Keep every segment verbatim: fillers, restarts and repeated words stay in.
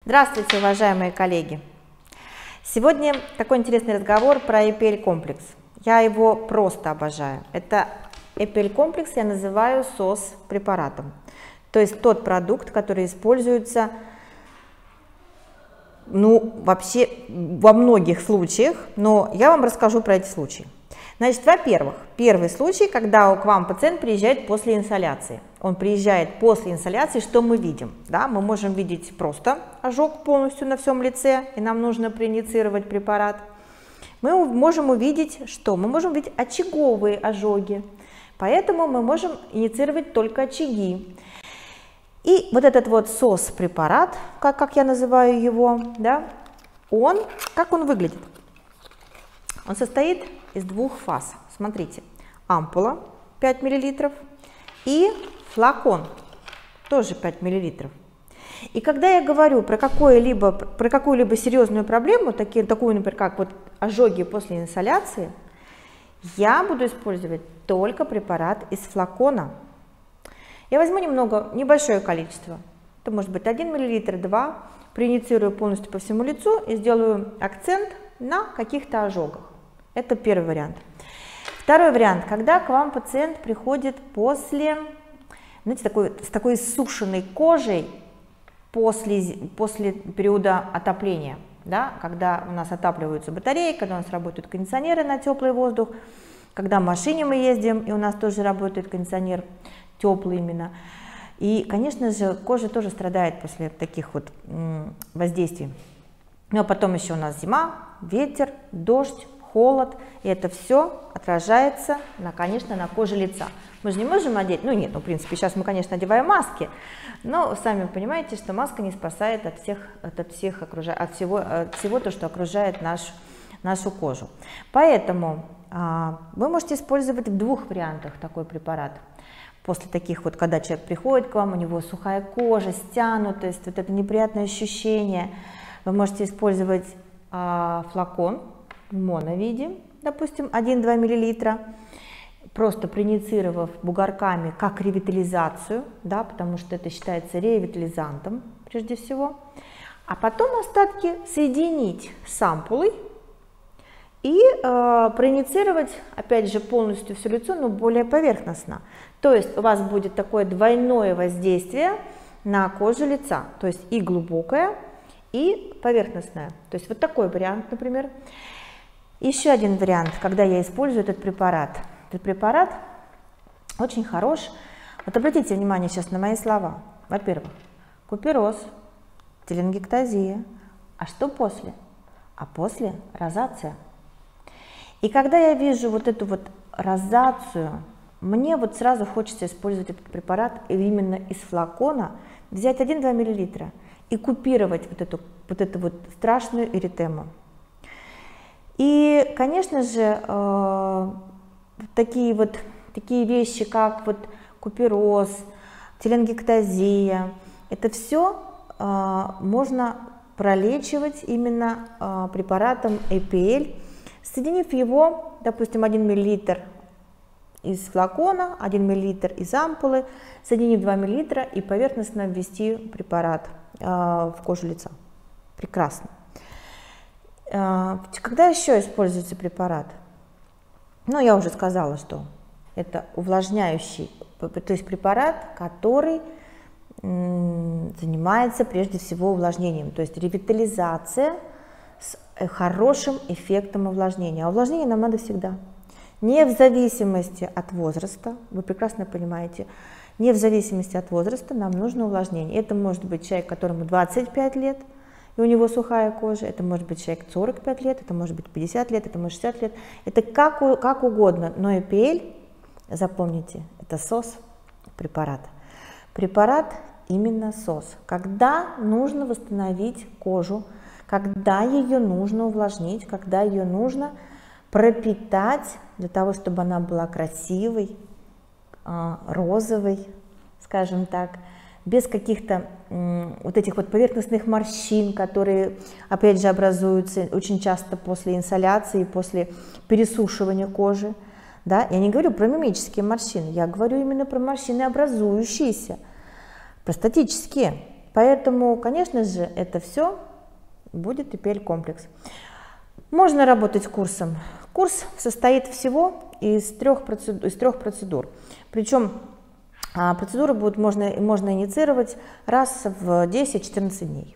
Здравствуйте, уважаемые коллеги! Сегодня такой интересный разговор про и пи эл-комплекс. Я его просто обожаю. Это и пи эл-комплекс я называю сос-препаратом. То есть тот продукт, который используется ну, вообще во многих случаях, но я вам расскажу про эти случаи. Значит, во-первых, первый случай, когда к вам пациент приезжает после инсоляции. Он приезжает после инсоляции, что мы видим? Да, мы можем видеть просто ожог полностью на всем лице, и нам нужно проинициировать препарат. Мы можем увидеть, что? Мы можем видеть очаговые ожоги, поэтому мы можем инициировать только очаги. И вот этот вот сос-препарат, как, как я называю его, да, он, как он выглядит? Он состоит из двух фаз. Смотрите, ампула пять миллилитров и флакон тоже пять миллилитров. И когда я говорю про какую-либо про какую-либо серьезную проблему, такие, такую, например, как вот ожоги после инсоляции, я буду использовать только препарат из флакона. Я возьму немного, небольшое количество, это может быть один миллилитр, два, проинициирую полностью по всему лицу и сделаю акцент на каких-то ожогах. Это первый вариант. Второй вариант, когда к вам пациент приходит после, знаете, такой, с такой иссушенной кожей после, после периода отопления, да, когда у нас отапливаются батареи, когда у нас работают кондиционеры на теплый воздух, когда в машине мы ездим, и у нас тоже работает кондиционер теплый именно. И, конечно же, кожа тоже страдает после таких вот воздействий. Ну а потом еще у нас зима, ветер, дождь, холод, и это все отражается, на, конечно, на коже лица. Мы же не можем одеть, ну нет, ну в принципе сейчас мы, конечно, одеваем маски, но сами понимаете, что маска не спасает от всех, от всех окружа... от всего, от всего то, что окружает наш, нашу кожу. Поэтому а, вы можете использовать в двух вариантах такой препарат. После таких вот, когда человек приходит к вам, у него сухая кожа, стянутость, вот это неприятное ощущение, вы можете использовать а, флакон в моновиде, допустим, один-два миллилитра, просто проинициировав бугорками как ревитализацию, да, потому что это считается ревитализантом прежде всего, а потом остатки соединить с ампулой и э, проинициировать, опять же, полностью все лицо, но более поверхностно. То есть у вас будет такое двойное воздействие на кожу лица, то есть и глубокое, и поверхностное. То есть вот такой вариант, например. Еще один вариант, когда я использую этот препарат. Этот препарат очень хорош. Вот обратите внимание сейчас на мои слова. Во-первых, купероз, теленгектазия. А что после? А после розация. И когда я вижу вот эту вот розацию, мне вот сразу хочется использовать этот препарат именно из флакона, взять один-два миллилитра и купировать вот эту вот, эту вот страшную эритему. И, конечно же, э, такие вот такие вещи, как вот купероз, теленгектазия, это все э, можно пролечивать именно э, препаратом и пи эл, соединив его, допустим, один миллилитр из флакона, один миллилитр из ампулы, соединив два миллилитра и поверхностно ввести препарат э, в кожу лица. Прекрасно. Когда еще используется препарат? Ну, я уже сказала, что это увлажняющий, то есть препарат, который занимается прежде всего увлажнением, то есть ревитализация с хорошим эффектом увлажнения. А увлажнение нам надо всегда. Не в зависимости от возраста, вы прекрасно понимаете, не в зависимости от возраста нам нужно увлажнение. Это может быть человек, которому двадцать пять лет, и у него сухая кожа, это может быть человек сорок пять лет, это может быть пятьдесят лет, это может шестьдесят лет, это как, как угодно, но и пи эл, запомните, это сос-препарат. Препарат именно сос, когда нужно восстановить кожу, когда ее нужно увлажнить, когда ее нужно пропитать для того, чтобы она была красивой, розовой, скажем так, без каких-то вот этих вот поверхностных морщин, которые, опять же, образуются очень часто после инсоляции, после пересушивания кожи. Да? Я не говорю про мимические морщины, я говорю именно про морщины образующиеся, простатические. Поэтому, конечно же, это все будет Эпель комплекс. Можно работать курсом. Курс состоит всего из трех процедур. Из трех процедур. Причем а, процедуры будут можно, можно инициировать раз в десять-четырнадцать дней.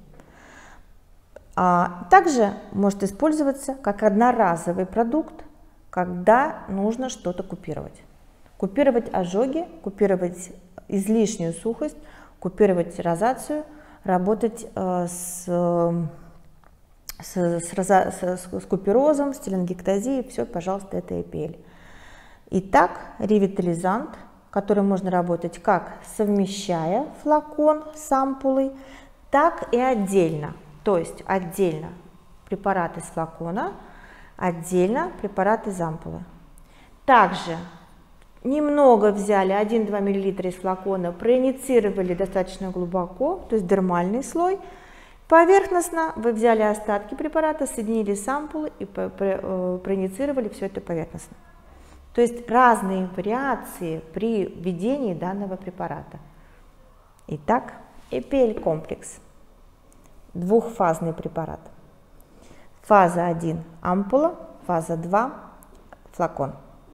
А, также может использоваться как одноразовый продукт, когда нужно что-то купировать. Купировать ожоги, купировать излишнюю сухость, купировать розацию, работать э, с, с, с, роза, с, с куперозом, с теленгектазией, все, пожалуйста, это Эпель. Итак, ревитализант, который можно работать как совмещая флакон с ампулой, так и отдельно. То есть отдельно препарат из флакона, отдельно препарат из ампулы. Также немного взяли, один-два миллилитра из флакона, проинициировали достаточно глубоко, то есть дермальный слой. Поверхностно вы взяли остатки препарата, соединили с ампулой и проиницировали все это поверхностно. То есть разные вариации при введении данного препарата. Итак, Эпель комплекс. Двухфазный препарат. Фаза один ампула, фаза два флакон.